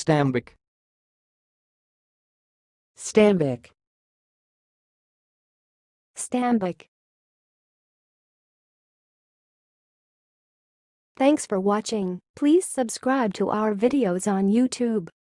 stambuk, stambuk, stambuk. Thanks for watching. Please subscribe to our videos on YouTube.